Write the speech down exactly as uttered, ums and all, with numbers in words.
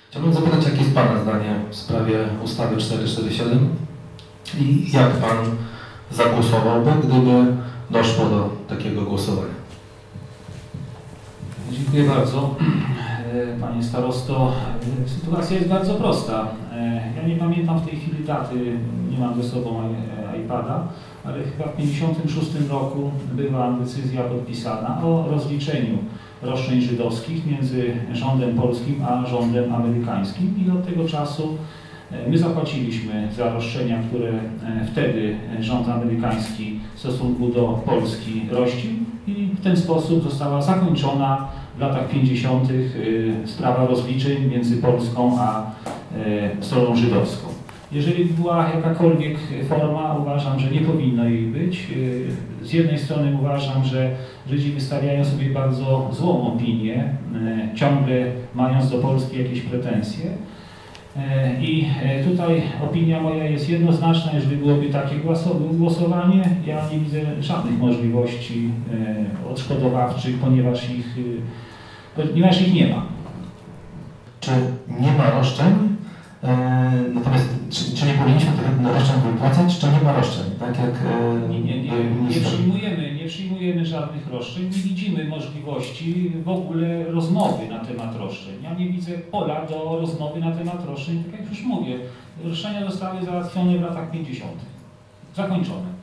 Chciałbym zapytać, jakie jest Pana zdanie w sprawie ustawy czterysta czterdzieści siedem i jak Pan zagłosowałby, gdyby doszło do takiego głosowania? Dziękuję bardzo. Panie starosto, sytuacja jest bardzo prosta. Ja nie pamiętam w tej chwili daty, nie mam ze sobą iPada, ale chyba w tysiąc dziewięćset pięćdziesiątym szóstym roku była decyzja podpisana o rozliczeniu roszczeń żydowskich między rządem polskim a rządem amerykańskim i od tego czasu my zapłaciliśmy za roszczenia, które wtedy rząd amerykański w stosunku do Polski rościł i w ten sposób została zakończona w latach pięćdziesiątych sprawa rozliczeń między Polską a stroną żydowską. Jeżeli była jakakolwiek forma, uważam, że nie powinno jej być. Z jednej strony uważam, że Żydzi wystawiają sobie bardzo złą opinię, ciągle mając do Polski jakieś pretensje. I tutaj opinia moja jest jednoznaczna, jeżeli byłoby takie głosowanie, ja nie widzę żadnych możliwości odszkodowawczych, ponieważ ich, ponieważ ich nie ma. Czy nie ma roszczeń? Natomiast czy, czy nie powinniśmy tych roszczeń wypłacać, czy nie ma roszczeń? Tak jak nie, nie, nie, nie, przyjmujemy, nie przyjmujemy żadnych roszczeń, nie widzimy możliwości w ogóle rozmowy na temat roszczeń. Ja nie widzę pola do rozmowy na temat roszczeń, tak jak już mówię. Roszczenia zostały załatwione w latach pięćdziesiątych. Zakończone.